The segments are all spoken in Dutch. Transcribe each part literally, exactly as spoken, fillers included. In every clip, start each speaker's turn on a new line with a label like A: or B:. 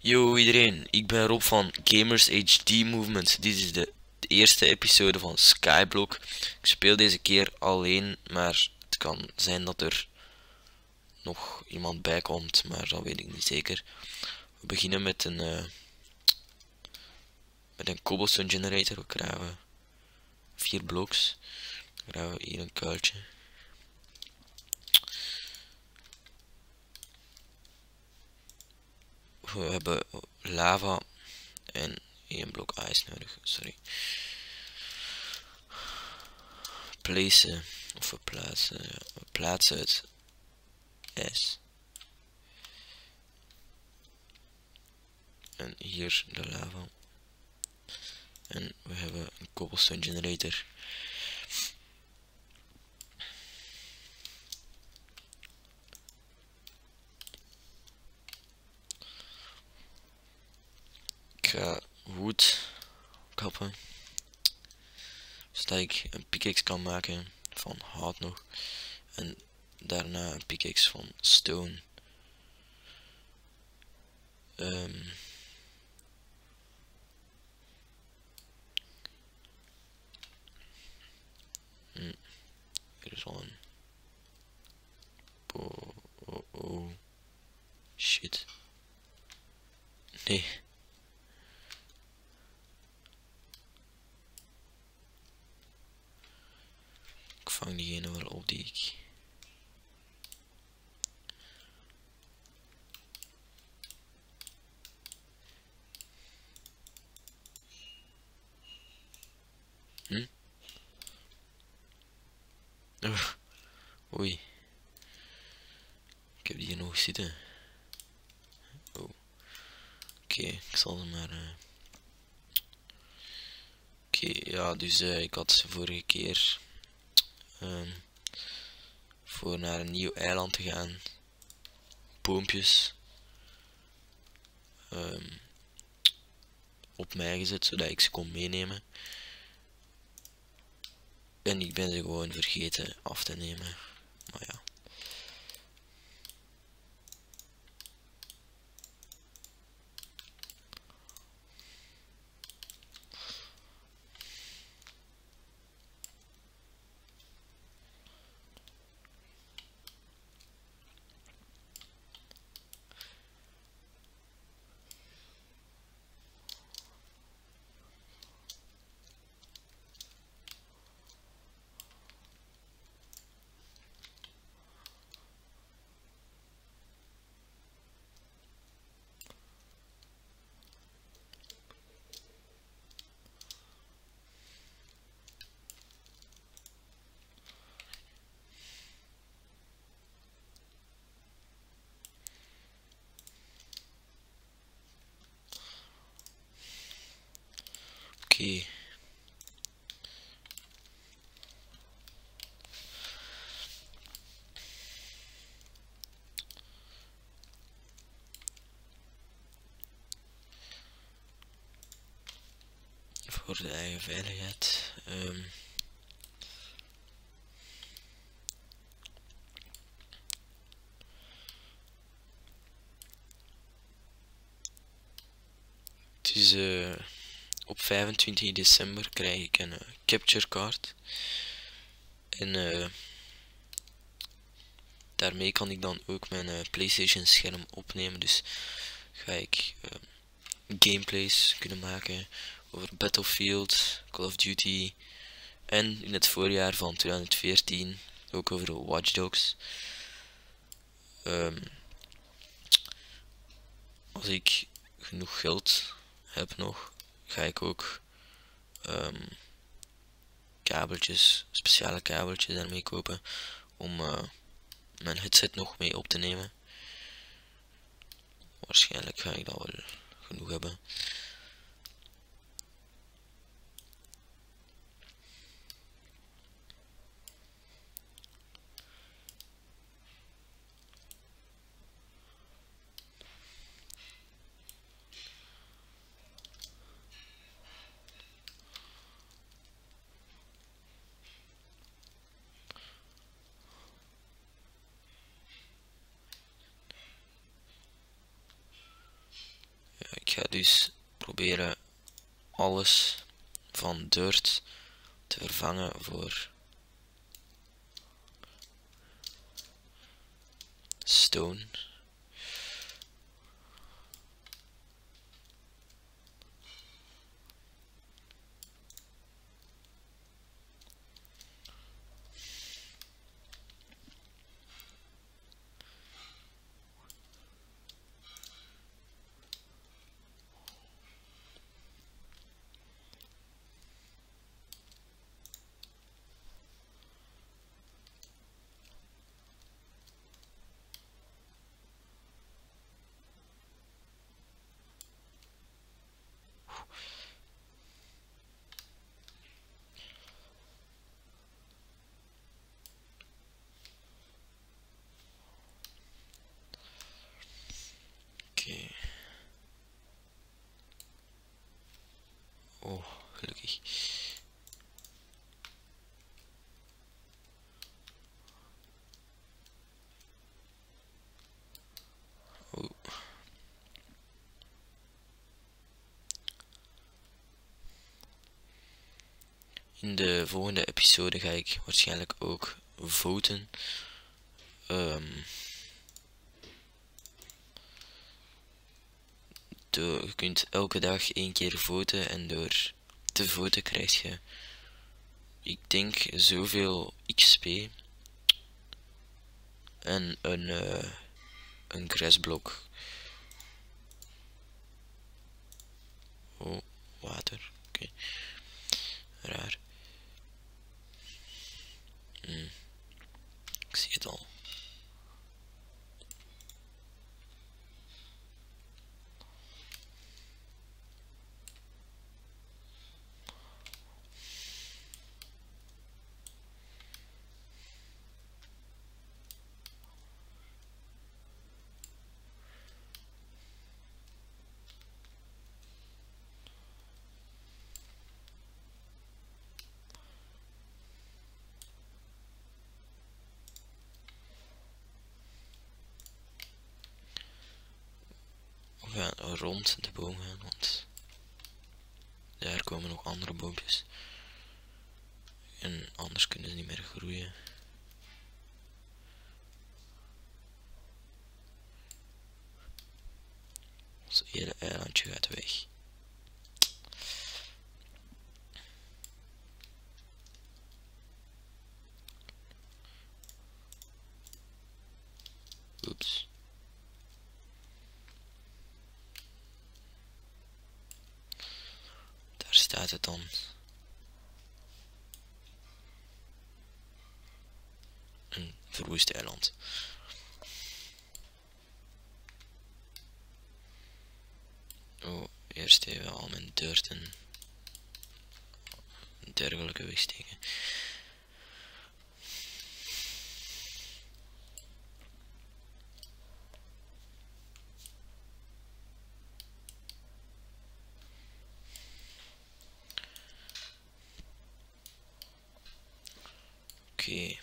A: Yo iedereen, ik ben Rob van Gamers H D Movement. Dit is de, de eerste episode van Skyblock. Ik speel deze keer alleen, maar het kan zijn dat er nog iemand bij komt, maar dat weet ik niet zeker. We beginnen met een, uh, met een cobblestone generator. We graven vier bloks. We graven hier een kuiltje. We hebben lava en één blok ijs nodig, sorry. Placen, of we plaatsen, ja, we plaatsen het ijs. En hier de lava. En we hebben een cobblestone generator. Ik ga wood kappen, zodat ik een pickaxe kan maken van hout nog. En daarna een pickaxe van stone. Um, hm, er is al een. Oh, oh, oh. Shit. Nee. Ik vang diegene wel op die ik. Hm? Oh. Oei. Ik heb die hier nog zitten. Oh. Oké, okay, ik zal hem maar. Uh... Oké, okay, ja, dus uh, ik had vorige keer um, voor naar een nieuw eiland te gaan. Boompjes um, op mij gezet, zodat ik ze kon meenemen. En ik ben ze gewoon vergeten af te nemen. Maar ja. Oké. Okay. Voor de eigen veiligheid. Um. Het is uh, op vijfentwintig december krijg ik een uh, capture card. En uh, daarmee kan ik dan ook mijn uh, PlayStation scherm opnemen. Dus ga ik uh, gameplays kunnen maken over Battlefield, Call of Duty en in het voorjaar van twintig veertien ook over Watch Dogs. Um, als ik genoeg geld heb nog, ga ik ook um, kabeltjes, speciale kabeltjes daarmee kopen om uh, mijn headset nog mee op te nemen. Waarschijnlijk ga ik dat wel genoeg hebben. ga dus proberen alles van dirt te vervangen voor stone. Oké. Oh, gelukkig. Oh. In de volgende episode ga ik waarschijnlijk ook voten. Um, de, je kunt elke dag één keer voten en door te voten krijg je, ik denk, zoveel X P en een, uh, een grasblok. Oh, water. Oké. Okay. Raar. Hmm. Ik zie het al. We gaan rond de boom gaan, want daar komen nog andere boompjes. En anders kunnen ze niet meer groeien. Ons hele eilandje gaat weg. Oeps. Daar staat het dan. Een verwoest eiland. Oh, eerst even al mijn dirt en dergelijke wegsteken. Oké. Okay.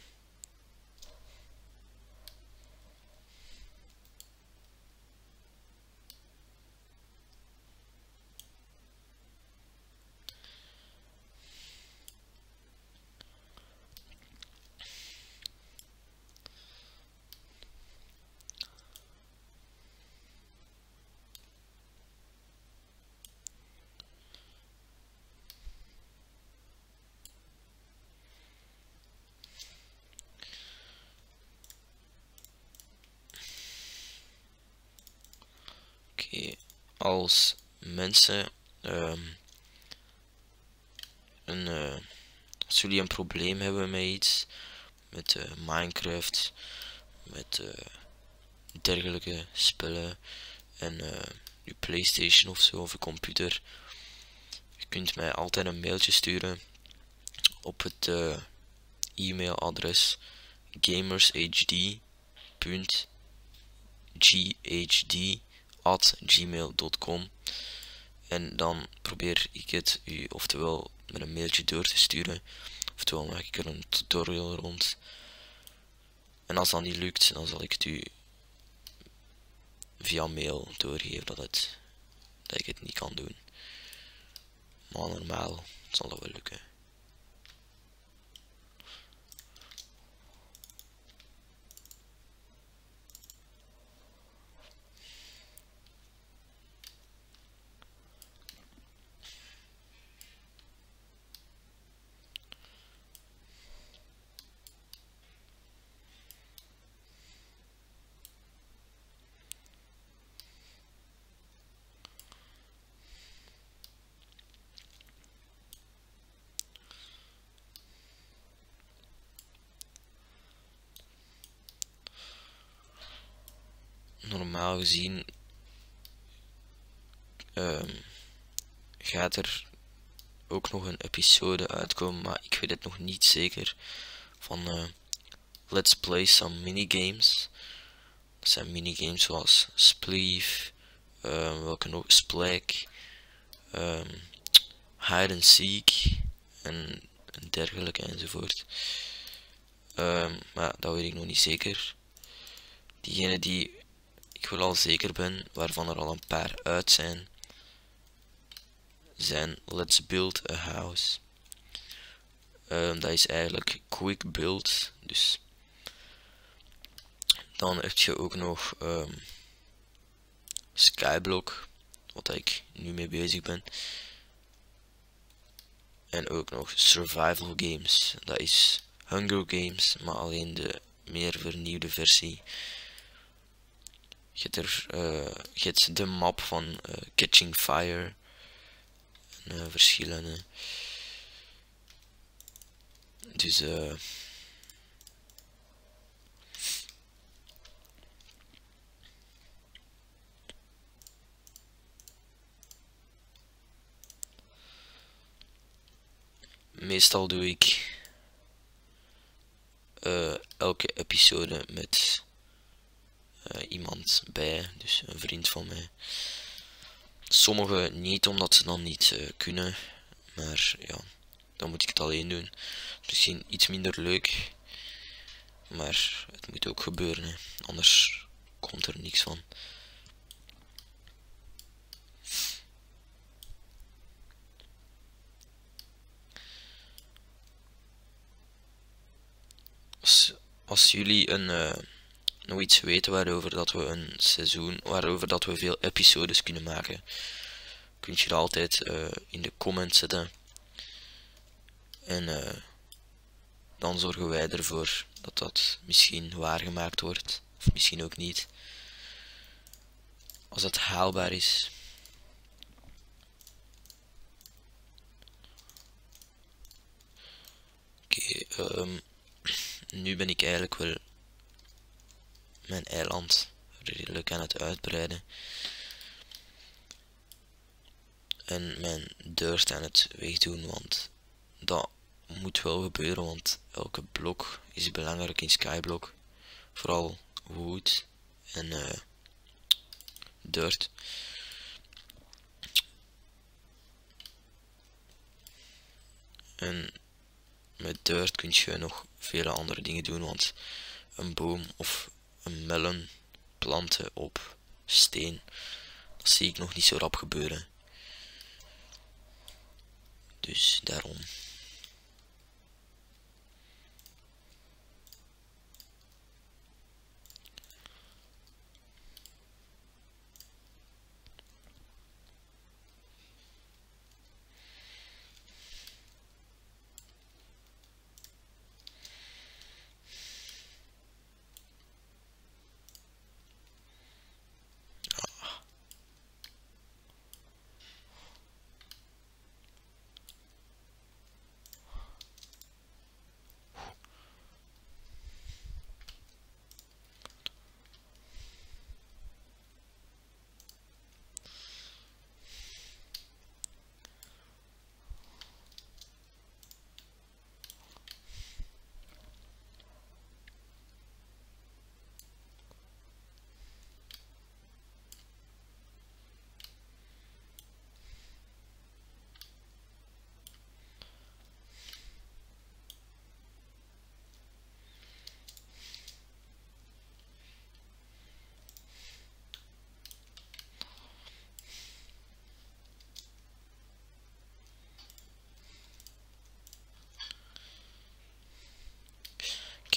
A: Okay. Als mensen um, een, uh, als jullie een probleem hebben met iets, met uh, Minecraft, met uh, dergelijke spellen en uh, je PlayStation of zo, of je computer, je kunt mij altijd een mailtje sturen op het uh, e-mailadres gamershd punt g h d at gmail punt com en dan probeer ik het u oftewel met een mailtje door te sturen, oftewel maak ik er een tutorial rond. En als dat niet lukt, dan zal ik het u via mail doorgeven dat het dat ik het niet kan doen. Maar normaal zal dat wel lukken. Normaal gezien um, gaat er ook nog een episode uitkomen, maar ik weet het nog niet zeker, van uh, Let's Play Some Minigames. Dat zijn minigames zoals Spleef, uh, welke nog, Splak, um, Hide and Seek en, en dergelijke enzovoort. Um, maar dat weet ik nog niet zeker. Diegene die ik wel al zeker ben, waarvan er al een paar uit zijn, zijn Let's Build a House. Um, dat is eigenlijk quick build. Dus dan heb je ook nog um, Skyblock, wat ik nu mee bezig ben. En ook nog survival games. Dat is Hunger Games, maar alleen de meer vernieuwde versie. Je hebt, er, uh, je hebt de map van uh, Catching Fire. En uh, verschillende. Dus uh, meestal doe ik uh, elke episode met uh, iemand bij, dus een vriend van mij. Sommige niet, omdat ze dan niet uh, kunnen, maar ja, dan moet ik het alleen doen. Misschien iets minder leuk, maar het moet ook gebeuren, hè. Anders komt er niks van. Als, als jullie een, uh, nog iets weten waarover dat we een seizoen, waarover dat we veel episodes kunnen maken, kunt je dat altijd uh, in de comments zetten. En uh, dan zorgen wij ervoor dat dat misschien waargemaakt wordt, of misschien ook niet. Als het haalbaar is. Oké, okay, um, nu ben ik eigenlijk wel mijn eiland redelijk aan het uitbreiden. En mijn deur aan het wegdoen, want dat moet wel gebeuren, want elke blok is belangrijk in Skyblock. Vooral wood en uh, dirt. En met dirt kun je nog vele andere dingen doen, want een boom of een melon planten op steen, dat zie ik nog niet zo rap gebeuren. Dus daarom.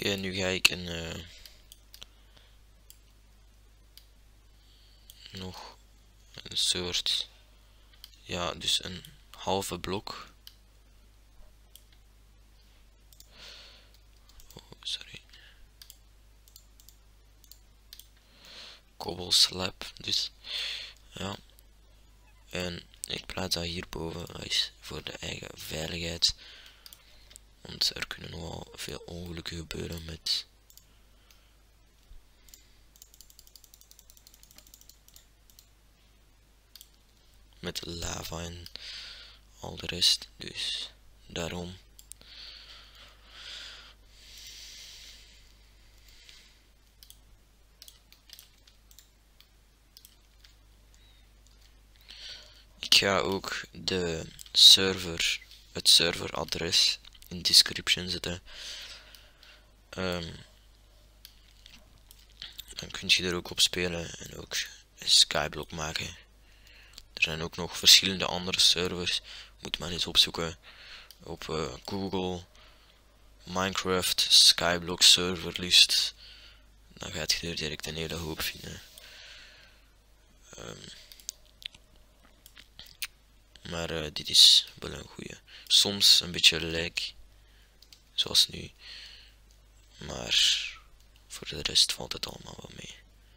A: uh, nu ga ik een uh, nog een soort, ja, dus een halve blok. Oh, sorry. Cobble slab, dus ja. En ik plaats dat hierboven, dat is voor de eigen veiligheid. Want er kunnen nogal veel ongelukken gebeuren met met lava en al de rest, dus daarom. Ik ga ook de server, het serveradres in de description zetten. Um, dan kun je er ook op spelen en ook een skyblock maken. Er zijn ook nog verschillende andere servers. Moet maar eens opzoeken op uh, Google Minecraft Skyblock serverlist. Dan gaat je er direct een hele hoop vinden. Um, maar uh, dit is wel een goeie. Soms een beetje lag, zoals nu. Maar voor de rest valt het allemaal wel mee.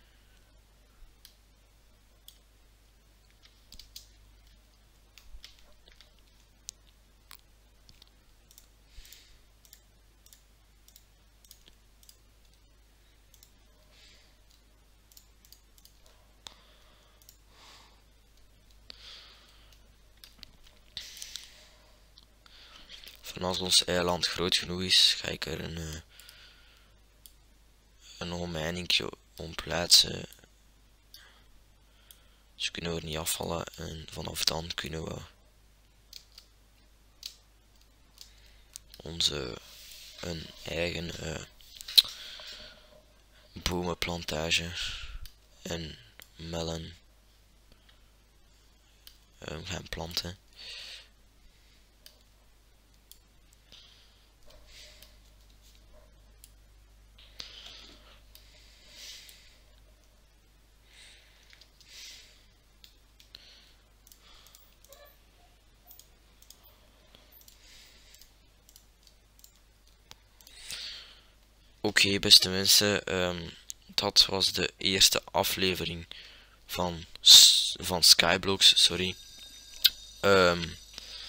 A: En als ons eiland groot genoeg is, ga ik er een, uh, een omheiningje om plaatsen. Dus kunnen we er niet afvallen en vanaf dan kunnen we onze een eigen uh, bomenplantage en melon uh, gaan planten. Oké, okay, beste mensen, um, dat was de eerste aflevering van, van Skyblocks, sorry. Um,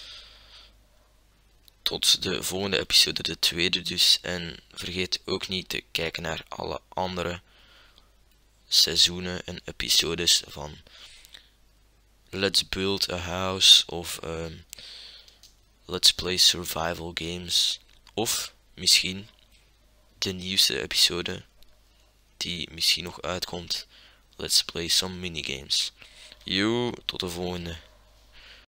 A: tot de volgende episode, de tweede dus. En vergeet ook niet te kijken naar alle andere seizoenen en episodes van Let's Build a House of um, Let's Play Survival Games. Of misschien de nieuwste episode die misschien nog uitkomt. Let's Play Some Minigames. Yo, tot de volgende.